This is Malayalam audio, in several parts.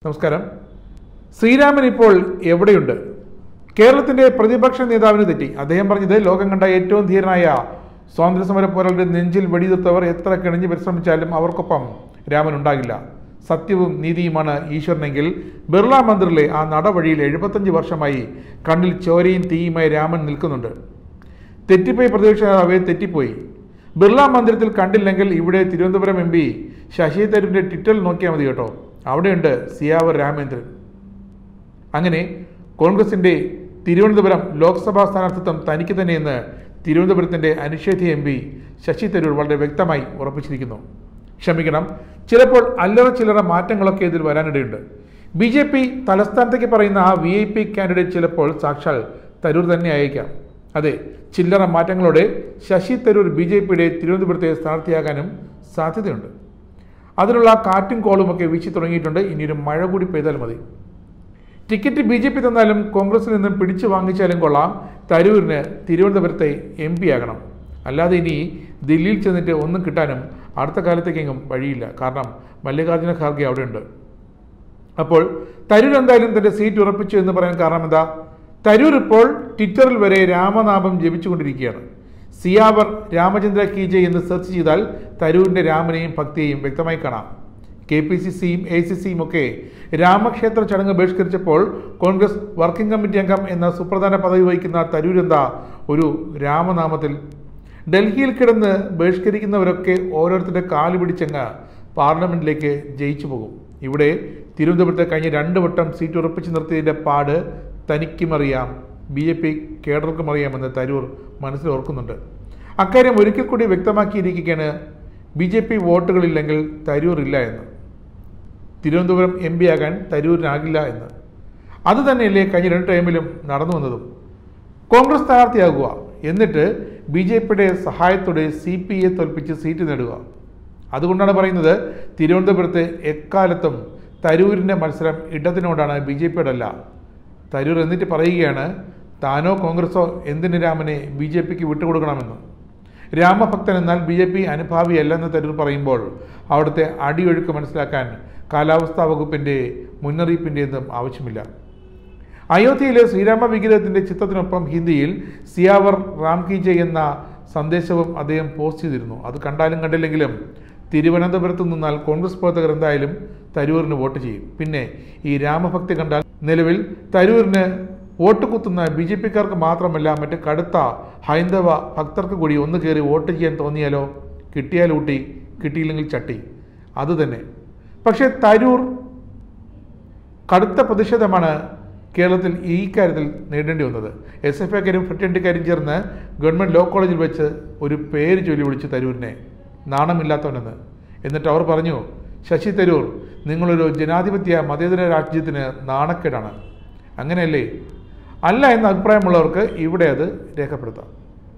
നമസ്കാരം. ശ്രീരാമൻ ഇപ്പോൾ എവിടെയുണ്ട്? കേരളത്തിന്റെ പ്രതിപക്ഷ നേതാവിന് തെറ്റി. അദ്ദേഹം പറഞ്ഞത് ലോകം കണ്ട ഏറ്റവും ധീരനായ സ്വാതന്ത്ര്യസമര പോരാളിയുടെ നെഞ്ചിൽ വെടിയുതിർത്തവർ എത്ര കിണഞ്ഞ് പരിശ്രമിച്ചാലും അവർക്കൊപ്പം രാമൻ ഉണ്ടാകില്ല. സത്യവും നീതിയുമാണ് ഈശ്വരനെങ്കിൽ ബിർള മന്ദിറിലെ ആ നടവഴിയിൽ 75 വർഷമായി കണ്ണിൽ ചോരയും തീയുമായി രാമൻ നിൽക്കുന്നുണ്ട്. തെറ്റിപ്പോയി പ്രതിപക്ഷ നേതാവെ, തെറ്റിപ്പോയി. ബിർള മന്ദിരത്തിൽ കണ്ടില്ലെങ്കിൽ ഇവിടെ തിരുവനന്തപുരം MP ശശി തരൂരിന്റെ ട്വിറ്ററിൽ നോക്കിയാൽ മതി കേട്ടോ. അവിടെയുണ്ട് സിയാവർ രാമേന്ദ്രൻ. അങ്ങനെ കോൺഗ്രസിന്റെ തിരുവനന്തപുരം ലോക്സഭാ സ്ഥാനാർത്ഥിത്വം തനിക്ക് തന്നെയെന്ന് തിരുവനന്തപുരത്തിന്റെ അനിഷേധ്യ MP ശശി തരൂർ വളരെ വ്യക്തമായി ഉറപ്പിച്ചിരിക്കുന്നു. ക്ഷമിക്കണം, ചിലപ്പോൾ അല്ലറ ചില്ലറ മാറ്റങ്ങളൊക്കെ ഇതിൽ വരാനിടയുണ്ട്. BJP തലസ്ഥാനത്തേക്ക് പറയുന്ന ആ VIP കാൻഡിഡേറ്റ് ചിലപ്പോൾ സാക്ഷാൽ തരൂർ തന്നെ ആയേക്കാം. അതെ, ചില്ലറ മാറ്റങ്ങളോടെ ശശി തരൂർ BJPയുടെ തിരുവനന്തപുരത്തെ സ്ഥാനാർത്ഥിയാകാനും സാധ്യതയുണ്ട്. അതിനുള്ള കാറ്റും കോളുമൊക്കെ വീശി തുടങ്ങിയിട്ടുണ്ട്. ഇനിയൊരു മഴ കൂടി പെയ്താൽ മതി. ടിക്കറ്റ് BJP തന്നാലും കോൺഗ്രസിൽ നിന്നും പിടിച്ചു വാങ്ങിച്ചാലും കൊള്ളാം, തരൂരിന് തിരുവനന്തപുരത്തെ MP ആകണം. അല്ലാതെ ഇനി ദില്ലിയിൽ ചെന്നിട്ട് ഒന്നും കിട്ടാനും അടുത്ത കാലത്തേക്കെങ്ങും വഴിയില്ല. കാരണം മല്ലികാർജ്ജുന ഖാർഗെ അവിടെയുണ്ട്. അപ്പോൾ തരൂർ എന്തായാലും തന്റെ സീറ്റ് ഉറപ്പിച്ചു എന്ന് പറയാൻ കാരണം എന്താ? തരൂർ ഇപ്പോൾ ട്വിറ്ററിൽ വരെ രാമനാമം ജപിച്ചുകൊണ്ടിരിക്കുകയാണ്. സിയാവർ രാമചന്ദ്ര കി ജയ് എന്ന് സെർച്ച് ചെയ്താൽ തരൂരിന്റെ രാമനെയും ഭക്തിയെയും വ്യക്തമായി കാണാം. KPCCയും ACCയും ഒക്കെ രാമക്ഷേത്ര ചടങ്ങ് ബഹിഷ്കരിച്ചപ്പോൾ കോൺഗ്രസ് വർക്കിംഗ് കമ്മിറ്റി അംഗം എന്ന സുപ്രധാന പദവി വഹിക്കുന്ന തരൂർ എന്താ ഒരു രാമനാമത്തിൽ? ഡൽഹിയിൽ കിടന്ന് ബഹിഷ്കരിക്കുന്നവരൊക്കെ ഓരോരുത്തരുടെ കാല് പിടിച്ചങ്ങ് പാർലമെന്റിലേക്ക് ജയിച്ചു പോകും. ഇവിടെ തിരുവനന്തപുരത്തെ കഴിഞ്ഞ 2 വട്ടം സീറ്റ് ഉറപ്പിച്ച് നിർത്തിയതിൻ്റെ പാട് തനിക്കും അറിയാം, BJP കേഡർക്കും അറിയാമെന്ന് തരൂർ മനസ്സിൽ ഓർക്കുന്നുണ്ട്. അക്കാര്യം ഒരിക്കൽ കൂടി വ്യക്തമാക്കിയിരിക്കുകയാണ് BJP വോട്ടുകളില്ലെങ്കിൽ തരൂർ ഇല്ല എന്ന്. തിരുവനന്തപുരം MP ആകാൻ തരൂരിനാകില്ല എന്ന്. അത് തന്നെയല്ലേ കഴിഞ്ഞ 2 ടൈമിലും നടന്നു വന്നതും. കോൺഗ്രസ് സ്ഥാനാർത്ഥിയാകുക, എന്നിട്ട് BJPയുടെ സഹായത്തോടെ CPയെ തോൽപ്പിച്ച് സീറ്റ് നേടുക. അതുകൊണ്ടാണ് പറയുന്നത് തിരുവനന്തപുരത്ത് എക്കാലത്തും തരൂരിൻ്റെ മത്സരം ഇടതിനോടാണ്, BJPയുടെ അല്ല. തരൂർ എന്നിട്ട് പറയുകയാണ് താനോ കോൺഗ്രസോ എന്തിന് രാമനെ BJPക്ക് വിട്ടുകൊടുക്കണമെന്ന്. രാമഭക്തൻ എന്നാൽ BJP അനുഭാവിയല്ലെന്ന് തരൂർ പറയുമ്പോൾ അവിടുത്തെ അടിയൊഴുക്ക് മനസ്സിലാക്കാൻ കാലാവസ്ഥാ വകുപ്പിൻ്റെ മുന്നറിയിപ്പിൻ്റെയൊന്നും ആവശ്യമില്ല. അയോധ്യയിലെ ശ്രീരാമ വിഗ്രഹത്തിൻ്റെ ചിത്രത്തിനൊപ്പം ഹിന്ദിയിൽ സിയാവർ രാം കി ജയ് എന്ന സന്ദേശവും അദ്ദേഹം പോസ്റ്റ് ചെയ്തിരുന്നു. അത് കണ്ടാലും കണ്ടില്ലെങ്കിലും തിരുവനന്തപുരത്ത് നിന്നാൽ കോൺഗ്രസ് പ്രവർത്തകർ എന്തായാലും തരൂരിന് വോട്ട് ചെയ്യും. പിന്നെ ഈ രാമഭക്തി കണ്ടാൽ നിലവിൽ തരൂരിന് വോട്ട് കുത്തുന്ന BJPക്കാർക്ക് മാത്രമല്ല, മറ്റ് കടുത്ത ഹൈന്ദവ ഭക്തർക്ക് കൂടി ഒന്ന് കയറി വോട്ട് ചെയ്യാൻ തോന്നിയാലോ? കിട്ടിയാൽ ഊട്ടി, കിട്ടിയില്ലെങ്കിൽ ചട്ടി, അതുതന്നെ. പക്ഷേ തരൂർ കടുത്ത പ്രതിഷേധമാണ് കേരളത്തിൽ ഈ കാര്യത്തിൽ നേരിടേണ്ടി വന്നത്. SFIക്കാരും ഫ്രട്ടേണിറ്റിക്കാരും ചേർന്ന് ഗവൺമെൻറ് ലോ കോളേജിൽ വെച്ച് ഒരു പേര് ചൊല്ലി വിളിച്ചു തരൂരിനെ നാണമില്ലാത്തവനെന്ന്. എന്നിട്ട് അവർ പറഞ്ഞു, ശശി തരൂർ നിങ്ങളൊരു ജനാധിപത്യ മതേതര രാജ്യത്തിന് നാണക്കേടാണ്. അങ്ങനെയല്ലേ? അല്ല എന്ന അഭിപ്രായമുള്ളവർക്ക് ഇവിടെ അത് രേഖപ്പെടുത്താം.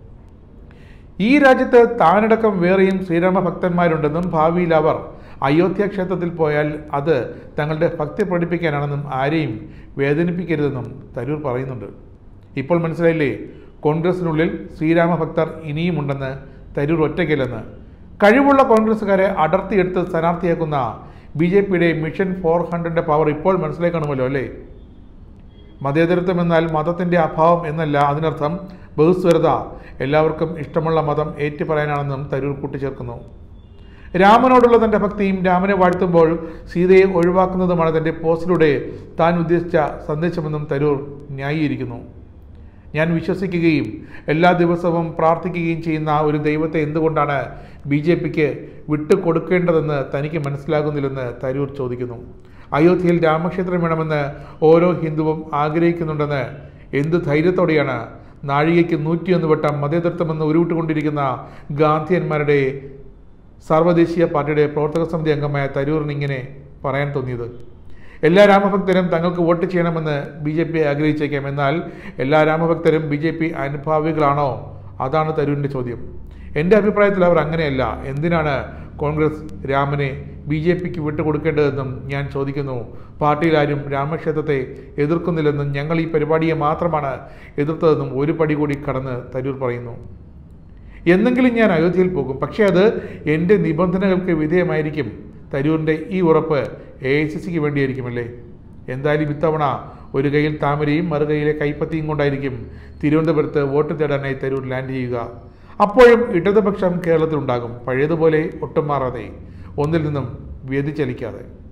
ഈ രാജ്യത്ത് താനടക്കം വേറെയും ശ്രീരാമ ഭക്തന്മാരുണ്ടെന്നും ഭാവിയിൽ അവർ അയോധ്യ ക്ഷേത്രത്തിൽ പോയാൽ അത് തങ്ങളുടെ ഭക്തി പ്രകടിപ്പിക്കാനാണെന്നും ആരെയും വേദനിപ്പിക്കരുതെന്നും തരൂർ പറയുന്നുണ്ട്. ഇപ്പോൾ മനസ്സിലായില്ലേ കോൺഗ്രസിനുള്ളിൽ ശ്രീരാമ ഭക്തർ ഇനിയുമുണ്ടെന്ന്? തരൂർ ഒറ്റയ്ക്കല്ലെന്ന്. കഴിവുള്ള കോൺഗ്രസ്സുകാരെ അടർത്തിയെടുത്ത് സ്ഥാനാർത്ഥിയാക്കുന്ന BJPയുടെ മിഷൻ 400ന്റെ പവർ ഇപ്പോൾ മനസ്സിലായി കാണുമല്ലോ അല്ലേ? മതേതരത്വം എന്നാൽ മതത്തിൻ്റെ അഭാവം എന്നല്ല, അതിനർത്ഥം ബഹുസ്വരത, എല്ലാവർക്കും ഇഷ്ടമുള്ള മതം ഏറ്റുപറയാനാണെന്നും തരൂർ കൂട്ടിച്ചേർക്കുന്നു. രാമനോടുള്ള തൻ്റെ ഭക്തിയും രാമനെ വാഴ്ത്തുമ്പോൾ സീതയെ ഒഴിവാക്കുന്നതുമാണ് തൻ്റെ പോസ്റ്റിലൂടെ താൻ ഉദ്ദേശിച്ച സന്ദേശമെന്നും തരൂർ ന്യായീകരിക്കുന്നു. ഞാൻ വിശ്വസിക്കുകയും എല്ലാ ദിവസവും പ്രാർത്ഥിക്കുകയും ചെയ്യുന്ന ഒരു ദൈവത്തെ എന്തുകൊണ്ടാണ് BJPക്ക് വിട്ടുകൊടുക്കേണ്ടതെന്ന് തനിക്ക് മനസ്സിലാകുന്നില്ലെന്ന് തരൂർ ചോദിക്കുന്നു. അയോധ്യയിൽ രാമക്ഷേത്രം വേണമെന്ന് ഓരോ ഹിന്ദുവും ആഗ്രഹിക്കുന്നുണ്ടെന്ന് എന്ത് ധൈര്യത്തോടെയാണ് നാഴികയ്ക്ക് 101 വട്ടം മതേതരത്വമെന്ന് ഉരുവിട്ടുകൊണ്ടിരിക്കുന്ന ഗാന്ധിയന്മാരുടെ സർവ്വദേശീയ പാർട്ടിയുടെ പ്രവർത്തക സമിതി അംഗമായ തരൂറിന് ഇങ്ങനെ പറയാൻ തോന്നിയത്? എല്ലാ രാമഭക്തരും തങ്ങൾക്ക് വോട്ട് ചെയ്യണമെന്ന് BJP ആഗ്രഹിച്ചേക്കാം, എന്നാൽ എല്ലാ രാമഭക്തരും BJP അനുഭാവികളാണോ? അതാണ് തരൂരിൻ്റെ ചോദ്യം. എൻ്റെ അഭിപ്രായത്തിൽ അവർ അങ്ങനെയല്ല. എന്തിനാണ് കോൺഗ്രസ് രാമനെ BJPക്ക് വിട്ടുകൊടുക്കേണ്ടതെന്നും ഞാൻ ചോദിക്കുന്നു. പാർട്ടിയിൽ ആരും രാമക്ഷേത്രത്തെ എതിർക്കുന്നില്ലെന്നും ഞങ്ങൾ ഈ പരിപാടിയെ മാത്രമാണ് എതിർത്തതെന്നും ഒരു പടി കൂടി കടന്ന് തരൂർ പറയുന്നു. എന്നെങ്കിലും ഞാൻ അയോധ്യയിൽ പോകും, പക്ഷേ അത് എൻ്റെ നിബന്ധനകൾക്ക് വിധേയമായിരിക്കും. തരൂരിൻ്റെ ഈ ഉറപ്പ് AICCക്ക് വേണ്ടിയായിരിക്കുമല്ലേ? എന്തായാലും ഇത്തവണ ഒരു കൈയിൽ താമരയും മറുകൈയിലെ കൈപ്പത്തിയും കൊണ്ടായിരിക്കും തിരുവനന്തപുരത്ത് വോട്ട് തേടാനായി തരൂർ ലാൻഡ് ചെയ്യുക. അപ്പോഴും ഇടതുപക്ഷം കേരളത്തിലുണ്ടാകും, പഴയതുപോലെ ഒട്ടും മാറാതെ, ഒന്നിൽ നിന്നും വ്യതിചലിക്കാതെ.